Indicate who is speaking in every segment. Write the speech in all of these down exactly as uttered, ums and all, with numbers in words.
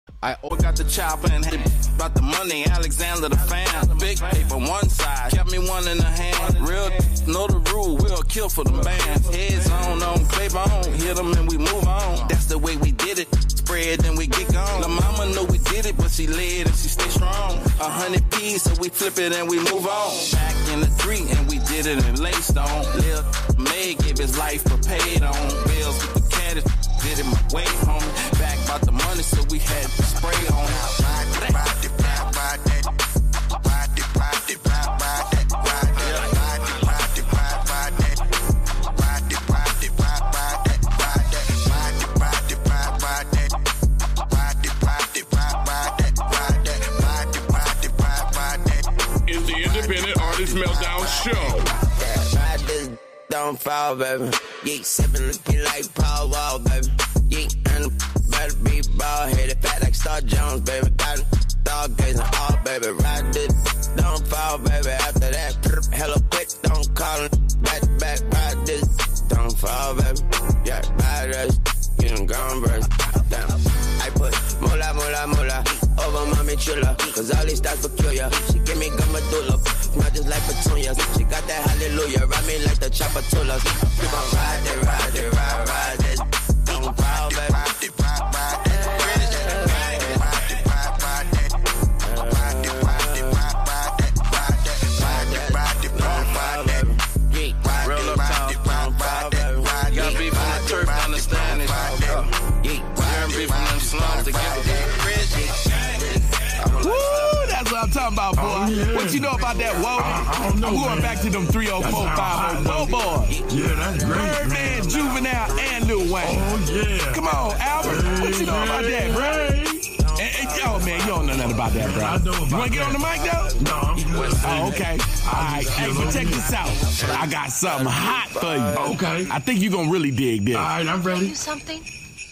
Speaker 1: I got the chopper and had about the money, Alexander the fan. Big paper one side, kept me one in the hand. Real know the rule, we'll kill for them bands. Heads on, on, play bone, hit them and we move on. That's the way we did it, spread then we get gone. The mama know we did it, but she led and she stay strong. A hundred P's, so we flip it and we move on. Back in the three and we did it in Laystone. Lil May gave his life for paid on. Bills with the caddies, did it my way home. Back about the money, so we had to spray on. Ride it, ride it, ride, ride that. Ride it, ride it, ride, ride that. Ride it, ride it, ride it, ride, ride that. Ride it, ride it, ride, ride that. Ride that, ride it, ride it, ride, ride that. Ride it, ride it, ride, ride that. Ride that, ride it, ride it, ride, ride that.
Speaker 2: It's the Independent Artist Meltdown Show.
Speaker 3: Ride this, don't fall, baby. Yeah, sipping the pee like Paul Wall, baby. Yeah, and the better be ball headed, fat like Star Jones, baby. Got him stargazing all, baby. Ride this, don't fall, baby. After that, hello quick, don't call him. Back to back, ride this, don't fall, baby. Yeah, ride this, you done gone, baby. Damn. I put moolah, moolah, moolah over mommy chula, cause all these stars peculiar. She give me gummadula, not just like petunias. She got that hallelujah, ride me like the chopper tulas. We gon' ride it, ride it, ride, ride this. Don't fall, baby. Ride it, ride, ride that. Ride it, ride it, ride, ride that. Ride it, ride it, ride, ride that. Ride it, ride it, ride it, ride, ride that. Yeah, ride it, ride it, ride, ride that. Ride it,
Speaker 1: got beef on the turf, understand it. You're beef from them slums to give it that
Speaker 4: Woo, that's what I'm talking about, boy. Oh, yeah. What you know about that, whoa?
Speaker 5: I, I don't know,
Speaker 4: I'm going
Speaker 5: man.
Speaker 4: back to them three oh four, five oh, whoa, boy.
Speaker 5: Yeah, that's great,
Speaker 4: Birdman, Juvenile, and Lil Wayne.
Speaker 5: Oh, yeah.
Speaker 4: Come on, Albert.
Speaker 5: Hey,
Speaker 4: what you know about that, bro?
Speaker 5: Hey.
Speaker 4: And, and, oh, man, you don't know nothing about that, bro.
Speaker 5: I know about
Speaker 4: you want to get on the mic, though?
Speaker 5: No, I'm good.
Speaker 4: Oh, okay. All right. Hey, but check this out. I got something hot for you.
Speaker 5: Okay.
Speaker 4: I think you're going to really dig this.
Speaker 5: All right, I'm ready.
Speaker 6: Do something?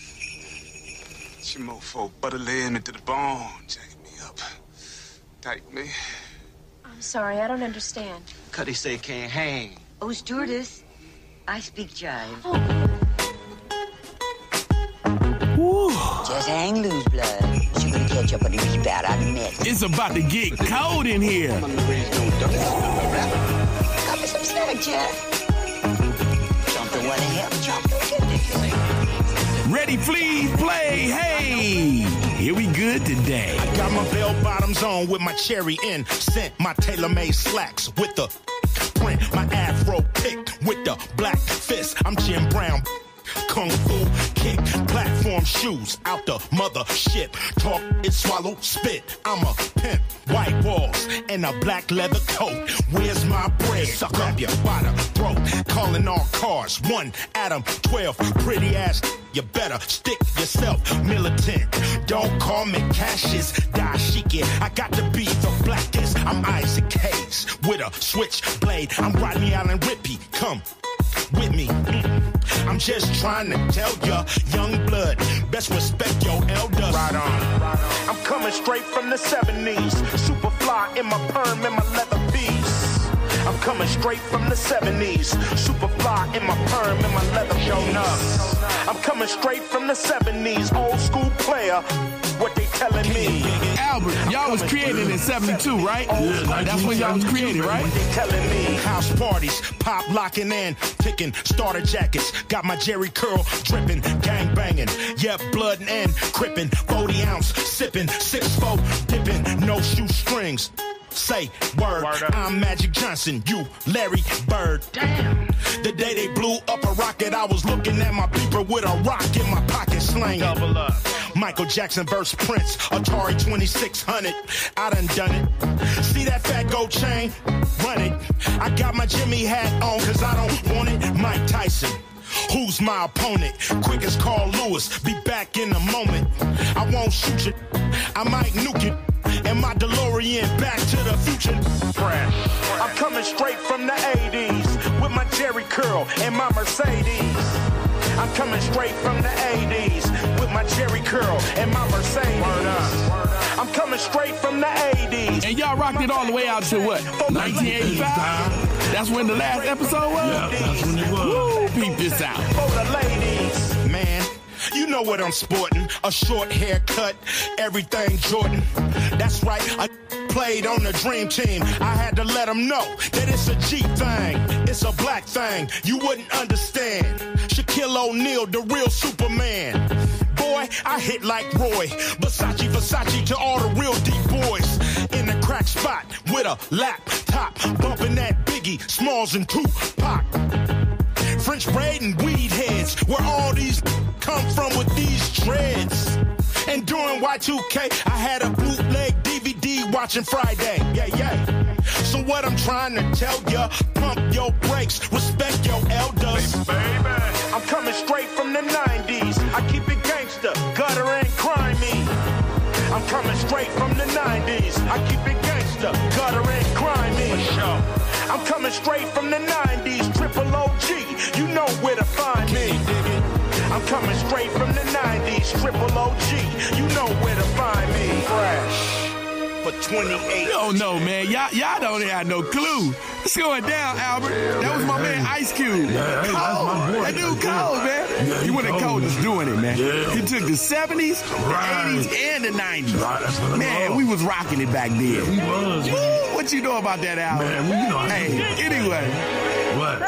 Speaker 7: She mofo butter laying me to the bone, jacking me up. Tight me.
Speaker 6: I'm sorry, I don't understand.
Speaker 8: Cuddy say can't hang.
Speaker 9: Oh, stewardess, I speak jive.
Speaker 4: Woo.
Speaker 9: Just hang loose, blood. You're gonna catch up on the rebound, I admit.
Speaker 4: It's about to get cold in here.
Speaker 9: Got me some snack, Jeff. Jump the one ahead, jump the
Speaker 4: Ready, please, play. Hey, here we good today.
Speaker 10: I got my bell bottoms on with my cherry incense, my tailor-made slacks with the print, my afro picked with the black fist. I'm Jim Brown. Kung Fu kick, platform shoes out the mothership. Talk it, swallow, spit. I'm a pimp. White walls and a black leather coat. Where's my bread? Suck up your bottom throat. Calling all cars. One Adam, twelve pretty ass. You better stick yourself militant. Don't call me Cassius Dashiki. I got to be the blackest. I'm Isaac Hayes with a switchblade. I'm Rodney Allen Whippy. Come with me. I'm just trying to tell ya, young blood, best respect your elders. Right on. Right on. I'm coming straight from the seventies. Super fly in my perm and my leather piece. I'm coming straight from the seventies. Super fly in my perm and my leather piece. I'm coming straight from the seventies. Old school player. What they telling me?
Speaker 4: Albert, y'all was created in seventy-two, right? Yeah, that's when y'all was created, right?
Speaker 10: What they telling me? House parties, pop locking in, picking starter jackets. Got my Jerry curl dripping, gang banging. Yeah, blood and crippin', forty ounce sipping, six four dipping, no shoestrings. Say word, word I'm Magic Johnson, you Larry Bird. Damn. The day they blew up a rocket, I was looking at my beeper with a rock in my pocket slanging. Double up. Michael Jackson versus Prince, Atari twenty-six hundred. I done done it. See that fat gold chain? Run it. I got my Jimmy hat on cause I don't want it. Mike Tyson. Who's my opponent? Quick as Carl Lewis, be back in a moment. I won't shoot you, I might nuke it. And my DeLorean back to the future. I'm coming straight from the eighties with my Jerry curl and my Mercedes. I'm coming straight from the eighties with my Jerry curl and my Mercedes. I'm coming straight from the eighties.
Speaker 4: And y'all rocked it all the way out to what? nineteen eighty-five? That's when the last episode was?
Speaker 5: Yeah, that's when it was.
Speaker 4: Woo, peep this out.
Speaker 10: For the ladies, man. You know what I'm sporting, a short haircut, everything Jordan. That's right, I played on the dream team. I had to let them know that it's a G thing, it's a black thing, you wouldn't understand. Shaquille O'Neal, the real Superman. Boy, I hit like Roy, Versace, Versace to all the real deep boys. In the crack spot with a laptop, bumping that Biggie, Smalls and Tupac. French braid and weed heads, where all these come from with these dreads. And during Y two K, I had a bootleg D V D watching Friday. Yeah, yeah. So what I'm trying to tell ya, pump your brakes, respect your elders. Baby, baby. I'm coming straight from the nineties. I keep it gangster, gutter and crimey. I'm coming straight from the nineties. I keep it gangster, gutter and crimey. For sure. I'm coming straight from the nineties, triple O G, you know where to find me. I'm coming straight from the nineties, triple O G, you know where to find me. Fresh for twenty-eight.
Speaker 4: You don't know, man. Y'all, y'all don't have no clue. It's going down, Albert. That was my man Ice Cube.
Speaker 5: Yeah, hey,
Speaker 4: cold. That dude cold, man.
Speaker 5: Yeah,
Speaker 4: he wasn't cold just doing it, man.
Speaker 5: Yeah.
Speaker 4: He took the seventies,
Speaker 5: Right.
Speaker 4: the eighties, and the nineties.
Speaker 5: Right, that's what
Speaker 4: Man,
Speaker 5: was.
Speaker 4: we was rocking it back then.
Speaker 5: We was,
Speaker 4: Woo,
Speaker 5: man.
Speaker 4: what you know about that, Albert?
Speaker 5: Man, well, you know I
Speaker 4: Hey,
Speaker 5: do.
Speaker 4: anyway.
Speaker 5: What?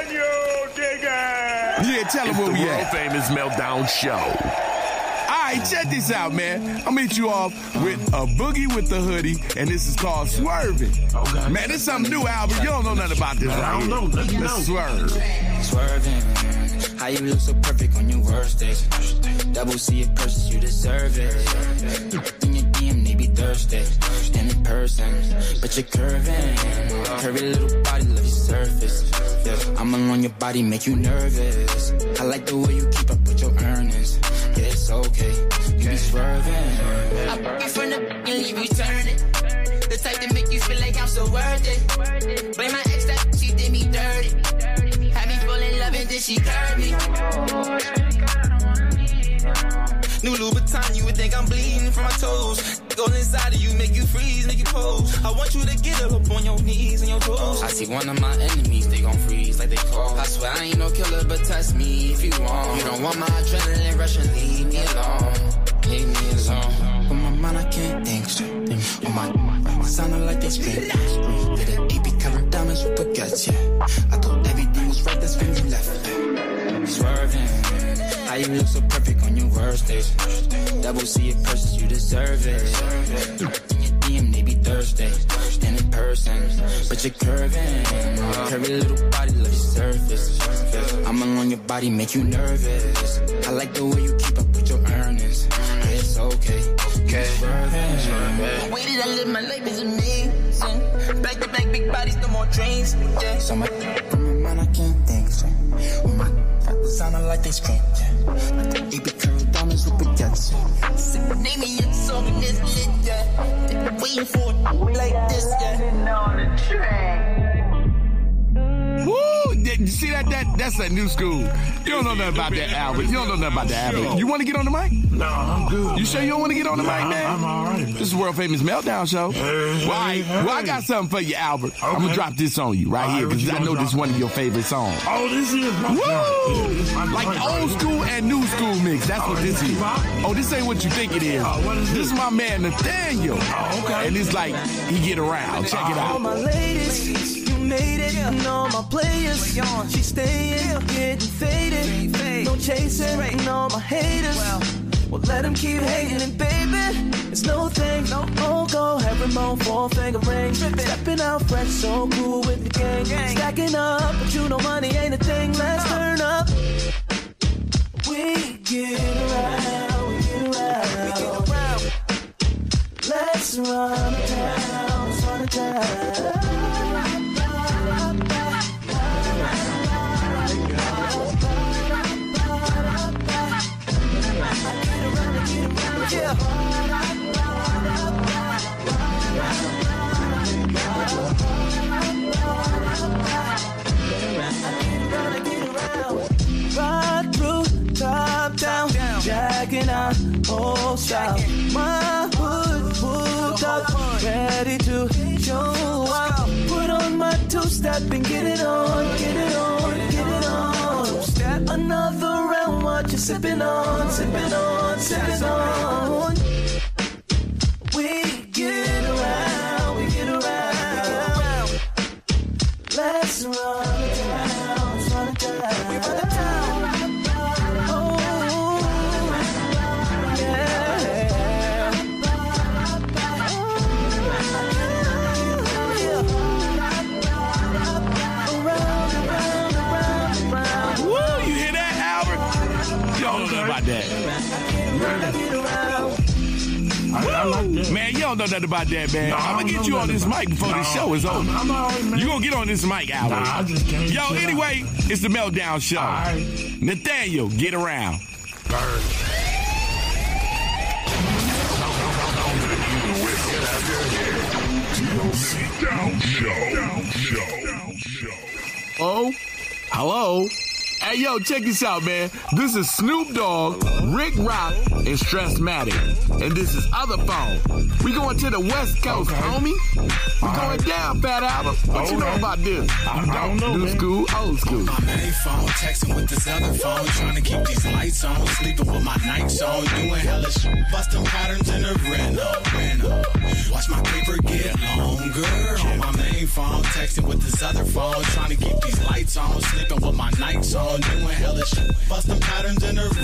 Speaker 4: Yeah, tell him where
Speaker 2: The
Speaker 4: we
Speaker 2: world
Speaker 4: at.
Speaker 2: famous Meltdown Show.
Speaker 4: All right, check this out, man. I'll meet you off with a Boogie with the Hoodie, and this is called Swerving.
Speaker 5: Okay.
Speaker 4: Man, this is something new, Albert. You don't know nothing about this.
Speaker 5: Man, I
Speaker 4: right
Speaker 5: don't
Speaker 4: here.
Speaker 5: know. Let me
Speaker 4: Let's
Speaker 5: know.
Speaker 4: swerve.
Speaker 11: Swerving, how you look so perfect on your worst days. Double C it purchase, you deserve it. In your D M, they be thirsty. And in person, but you're curving. Curvy little body, love your surface. Yeah, I'm along your body, make you nervous. I like the way you keep up with your earnings. Yeah, it's okay, you be swerving. I put you from the and leave you turning. The type that make you feel like I'm so worth it. Blame my ex that she did me dirty. Had me fall in love and then she curved me. New Louboutin, you would think I'm bleeding from my toes. Go inside of you, make you freeze, make you pose. I want you to get up on your knees and your toes. I see one of my enemies, they gon' freeze like they cold. I swear I ain't no killer, but test me if you want. You don't want my adrenaline rush and leave me alone. Leave me alone. On my mind, I can't think straight. On my mind, sounding like they scream. Did an A P covered diamonds with baguettes, yeah. I thought everything was right, that's when you left. Swerving, how you look so perfect on your worst days. Double C it purchase, you deserve it. In your D M, they be thirsty. And in person, but you're curving. Curvy little body, love your surface. I'm along your body, make you nervous. I like the way you keep up with your earnings. Yeah, it's okay. Swerving. The way that I live my life is amazing. Back to back, big bodies, no more dreams. Yeah. So my from my mind, I can't think straight. When my sounding like they scream. Yeah. They be curved diamonds with baguettes. Name me a song in this lit, yeah. They be waiting for it like this, yeah.
Speaker 4: Woo! Did you see that? That that's that new school. You don't know nothing about that, Albert. You don't know nothing about that, Albert. You want to get on the mic?
Speaker 5: No, I'm good.
Speaker 4: You sure you don't want to get on the
Speaker 5: Nah,
Speaker 4: mic, man?
Speaker 5: I'm all right, man.
Speaker 4: This is World Famous Meltdown Show.
Speaker 5: Hey,
Speaker 4: well, I,
Speaker 5: hey,
Speaker 4: well, I
Speaker 5: hey.
Speaker 4: got something for you, Albert. I'm
Speaker 5: Okay.
Speaker 4: gonna drop this on you right
Speaker 5: All
Speaker 4: here
Speaker 5: right, what
Speaker 4: because
Speaker 5: you
Speaker 4: I
Speaker 5: gonna
Speaker 4: know this is
Speaker 5: drop?
Speaker 4: one of your favorite songs.
Speaker 5: Oh, this is my
Speaker 4: Woo!
Speaker 5: joint. Yeah, this is my
Speaker 4: Like
Speaker 5: joint,
Speaker 4: old
Speaker 5: right
Speaker 4: school and new school mix. That's
Speaker 5: Oh,
Speaker 4: what this
Speaker 5: this
Speaker 4: is.
Speaker 5: is pop?
Speaker 4: Oh, this ain't what you think it is.
Speaker 5: Oh, what is
Speaker 4: This
Speaker 5: this?
Speaker 4: is my man Nathaniel.
Speaker 5: Oh, okay.
Speaker 4: And it's like he get around. Check it
Speaker 12: All
Speaker 4: out.
Speaker 12: my ladies, you made it. And all my players, she staying, getting faded. No chasing, and all my haters. Well, let them keep hating, and baby, it's no thing. Oh, go every month, four finger ring. Stepping out fresh, so cool with the gang. Stacking up, but you know money ain't a thing. Let's turn up. We get around, we get around. Let's run it down, let's run it down. Ride through, top down, jacking out, whole style. My hood pulled up, ready to show out. Put on my two-step and get it on, get it on, get it on. Another round, what what you're sipping on, sipping on, sipping on. We get around, we get around. Let's run it down, let's run it down. We run it down. Oh, yeah. Around, around, around, around.
Speaker 4: Woo, you hear that, Albert? You don't know nothing about that.
Speaker 5: I, I like that.
Speaker 4: Man, you don't know nothing about that, man.
Speaker 5: No,
Speaker 4: I'm gonna get you on this mic before
Speaker 5: no,
Speaker 4: the show is over.
Speaker 5: I'm, I'm all right, man.
Speaker 4: You gonna get on this mic, Albert?
Speaker 5: Nah, I just can't.
Speaker 4: Yo, anyway, it's the Meltdown Show.
Speaker 5: All right.
Speaker 4: Nathaniel, get around.
Speaker 5: Bird.
Speaker 2: Down show. Show.
Speaker 4: Oh, hello. Hey, yo, check this out, man. This is Snoop Dogg, Rick Rock, and Stressmatic. And this is Other Phone. We going to the West Coast,
Speaker 5: Okay.
Speaker 4: homie. We
Speaker 5: All
Speaker 4: going
Speaker 5: right.
Speaker 4: down, Fat Albert. What
Speaker 5: All
Speaker 4: you know
Speaker 5: right.
Speaker 4: about this?
Speaker 5: I, I don't know,
Speaker 4: New
Speaker 5: man.
Speaker 4: school, old school.
Speaker 11: My main phone, texting with this other phone, trying to keep these lights on, sleeping with my nights on, doing hella shit, busting patterns in the rental, rental. Watch my paper get longer. On my main phone, texting with this other phone, trying to keep these lights on, sleeping with my nights on, doing hella shit, busting patterns in the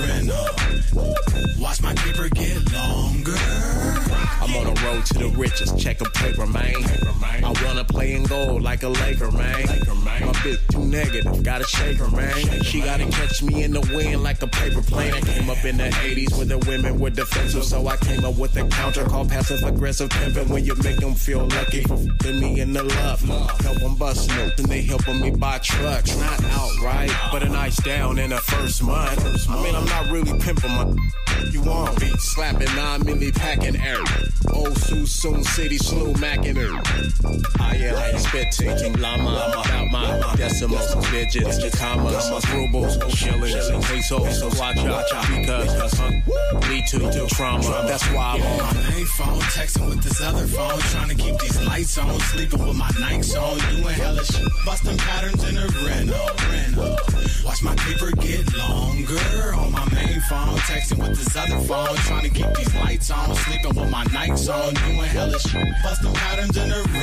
Speaker 11: rental. Watch my paper get longer.
Speaker 13: I'm on the road to the riches, check a paper, man. I wanna play in gold like a Laker, man. My bitch too negative, gotta shake her, man. She gotta catch me in the wind like a paper plane. I came up in the eighties where the women were defensive, so I came up with a counter called passive aggressive pimping. When you make them feel lucky for f***ing me in the love, help them bust notes and they helping me buy trucks. Not outright, but a nice down in the first month. I mean, I'm not really pimping my. You want me slapping nine milli packing air. Old Sioux Soon City Slew Mackin' her. I yeah, I spit taking llama about my decimals, digits, commas, rubles, shillings, pesos. So watch out because uh, lead to trauma. That's why I'm on
Speaker 11: my main phone, texting with this other phone, trying to keep these lights on, sleeping with my nights on, doing hella shit, busting patterns in the rental, rental. Watch my paper get longer. On my main phone, texting with this other phone, trying to keep these lights on, sleeping with my nights on, doing hella shit, busting patterns in the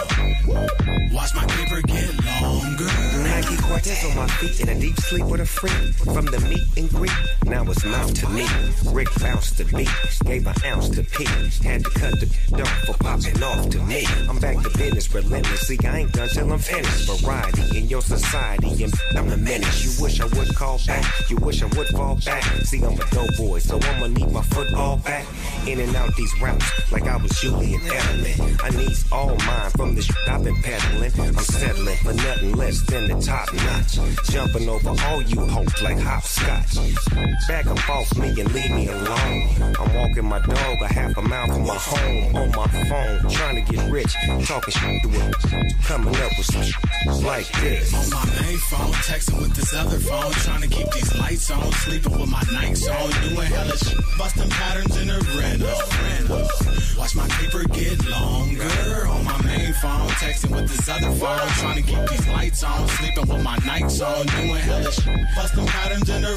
Speaker 11: rental. Watch my paper get longer.
Speaker 14: Nike Cortez on my feet in a deep sleep with a freak. From the meet and greet, now it's mouth to me. Rick bounced the beat, gave an ounce to Pete. Had to cut the dump for popping off to me. I'm back to business relentlessly. I ain't done till I'm finished. Variety in your society, and I'm a menace. You wish I would call back, you wish I would fall back. See, I'm a dope boy, so I'ma need my football back. In and out these routes like I was Julian Edelman. I need all mine from the shit I've been peddling. I'm settling for nothing less than the top notch. Jumping over all you hopes like hopscotch. Back up off me and leave me alone. I'm walking my dog a half a mile from my home. On my phone, trying to get rich. Talking shit to it. Coming up with some shit like this.
Speaker 11: On my main phone, texting with this other phone, trying to keep these lights on, sleeping with my nights on, doing hella shit, busting patterns in the rental, rental. Watch my paper get longer. On my main phone, texting with this other phone, trying to keep these lights on, sleeping with my nights on, doing hella shit, busting patterns in the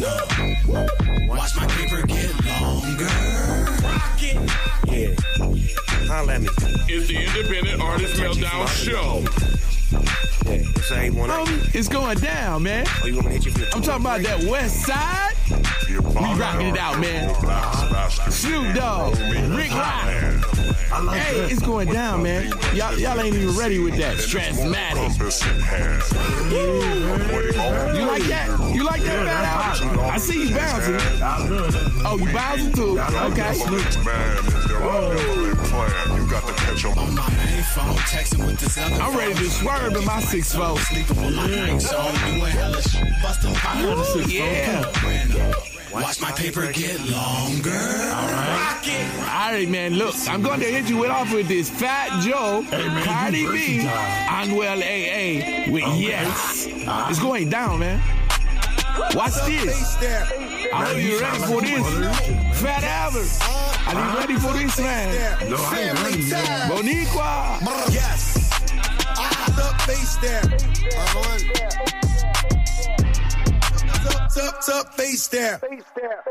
Speaker 11: rental. Watch my paper get longer. Rock it.
Speaker 14: Yeah. Holla at me.
Speaker 2: It's the Independent Artist Meltdown Show.
Speaker 14: Yeah, it's A one eight.
Speaker 4: Homie, it's going down, man.
Speaker 14: Oh, you want me to hit you from the
Speaker 4: I'm talking about that West Side. We rocking it out, man. Snoop Dogg, Rick Rock. Hey, it's going down, man. Y'all, y'all ain't even ready with that. Stressmatic. You like that? You like that, Fat Albert? I see you bouncing. Oh, you bouncing too? Okay.
Speaker 11: On my main phone, texting with this other
Speaker 4: I'm ready to swerve in my six four.
Speaker 11: Sleeping with my nights on, doing hella shit, busting patterns.
Speaker 4: Yeah.
Speaker 11: Watch my paper get longer. All right.
Speaker 4: All right, man. Look, I'm going to hit you with off with this Fat Joe,
Speaker 5: Hey, man,
Speaker 4: Cardi
Speaker 5: you
Speaker 4: B,
Speaker 5: versatile.
Speaker 4: Anuel A A with Yes. It's going down, man. Watch this. I know you ready for this. Fat Albert. Are you ready for this, man?
Speaker 5: No, I ain't ready, man.
Speaker 4: Boniqua.
Speaker 15: Yes. I the face there. Uh-huh. top, top, face there. Face there.